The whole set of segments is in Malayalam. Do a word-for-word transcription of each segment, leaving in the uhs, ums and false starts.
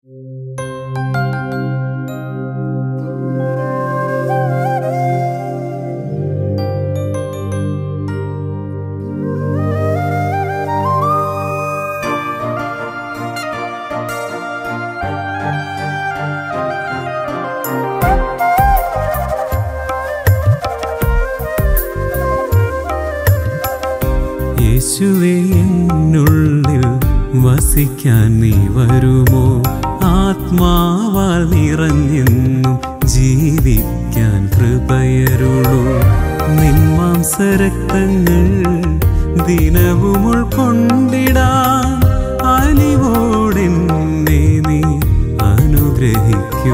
യേശുവേ എന്നുള്ളിൽ വസിക്കാൻ നീ വരുമോ? ആത്മാവാൽ നിറഞ്ഞെന്നും ജീവിക്കാൻ കൃപയരുളൂ. നിൻ മാംസരക്തങ്ങൾ ദിനവും ഉൾക്കൊണ്ടിടാൻ അലിവോടെന്നെ നീ അനുഗ്രഹിക്കൂ.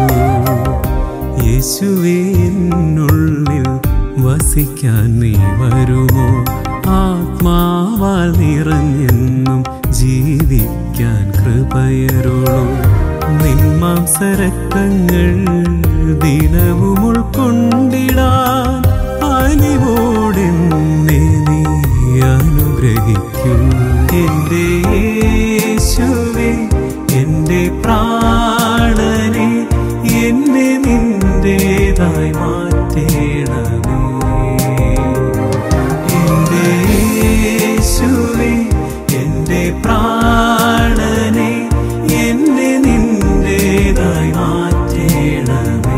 യേശുവേ എന്നുള്ളിൽ വസിക്കാൻ നീ വരുമോ? ആത്മാവാൽ നിറഞ്ഞെന്നും ജീവിക്കാൻ കൃപയരുളൂ. നിൻ മാംസരക്തങ്ങൾ ദിനവും ഉൾക്കൊണ്ടിടാൻ അലിവോടെന്നെ നീ അനുഗ്രഹിക്കൂ. എൻ്റെ യേശുവേ, എൻ്റെ പ്രാണനെ, എന്നെ നിന്റേതായി മാറ്റേണമേ. എൻ്റെ പ്രാണനെ, എന്നെ നിന്റേതായി മാറ്റേണമേ.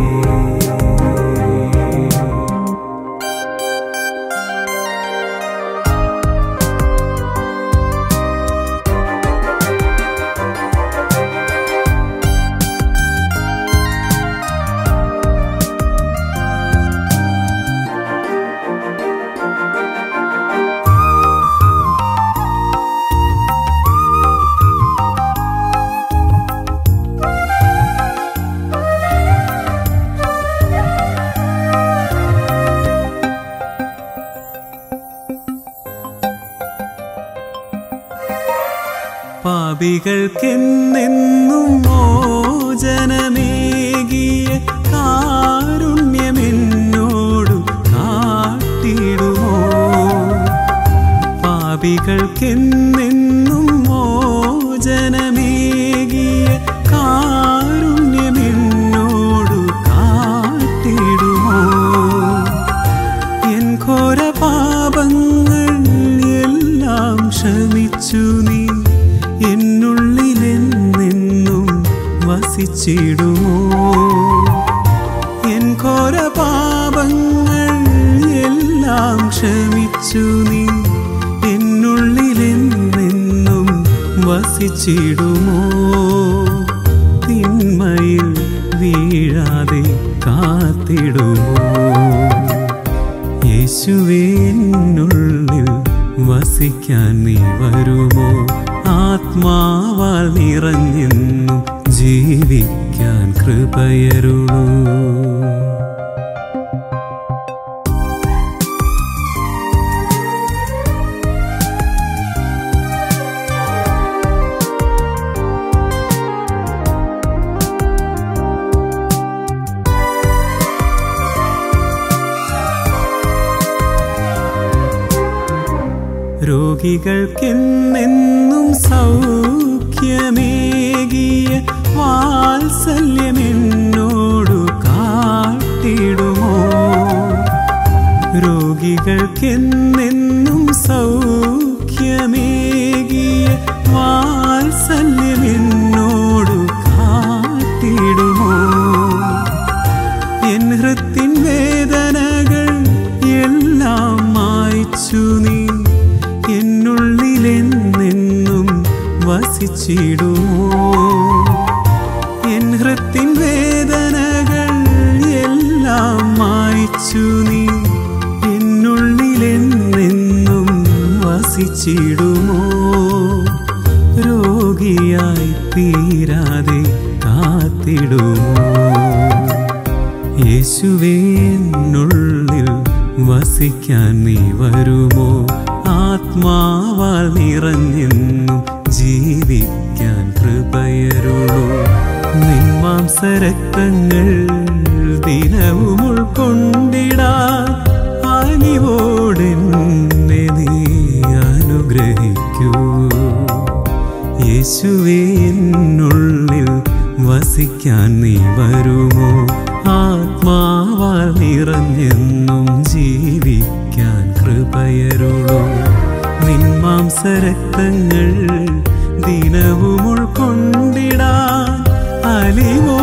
പാപികൾക്കെന്നെന്നും മോചനമേകിയ കാരുണ്യമെന്നോടു കാട്ടിടുമോ? പാപികൾക്കെന്നെന്നും മോചനമേകിയ കാരുണ്യമെന്നോടു കാട്ടിടുമോ? എൻ ഘോര പാപങ്ങൾ എല്ലാം ക്ഷമിച്ചു നീ എന്നുള്ളിലെന്നെന്നും വസിച്ചിടുമോ? എൻ ഘോര പാപങ്ങൾ എല്ലാം ക്ഷമിച്ചു നീ എന്നുള്ളിലെന്നെന്നും വസിച്ചിടുമോ? തിന്മയിൽ വീഴാതെ കാത്തിടുമോ? യേശുവേ എന്നുള്ളിൽ വസിക്കാൻ നീ വരുമോ? ആത്മാവാൽ നിറഞ്ഞെന്നും ജീവിക്കാൻ കൃപയരുളൂ. രോഗികൾക്കെന്നെന്നും സൗഖ്യമേകിയ വാത്സല്യമെന്നോടു കാട്ടിടുമോ? രോഗികൾക്കെന്നെന്നും സൗഖ്യമേകിയ വാത്സല്യമെന്നോടു കാട്ടിടുമോ? എൻ ഹൃത്തിൻ വേദനകൾ എല്ലാം മായ്ച്ചു നീ എന്നുള്ളിലെന്നെന്നും വസിച്ചിടുമോ? എൻ ഹൃത്തിൻ വേദനകൾ എല്ലാം മായ്ച്ചു നീ എന്നുള്ളിലെന്നെന്നും വസിച്ചിടുമോ? രോഗിയായി തീരാതെ കാത്തിടുമോ? യേശുവേ എന്നുള്ളിൽ വസിക്കാൻ നീ വരുമോ? ആത്മാവാൽ നിറഞ്ഞെന്നും ജീവിക്കാൻ കൃപയരുളൂ. നിൻ മാംസരക്തങ്ങൾ ദിനവും ഉൾക്കൊണ്ടിടാൻ അലിവോടെന്നെ നീ അനുഗ്രഹിക്കൂ. യേശുവേ എന്നുള്ളിൽ ആത്മാവാൽ നിറഞ്ഞെന്നും ജീവിക്കാൻ കൃപയരുളൂ. നിന്മാംസരക്തങ്ങൾ ദിനവും ഉൾക്കൊണ്ടിടാൻ അലിവോ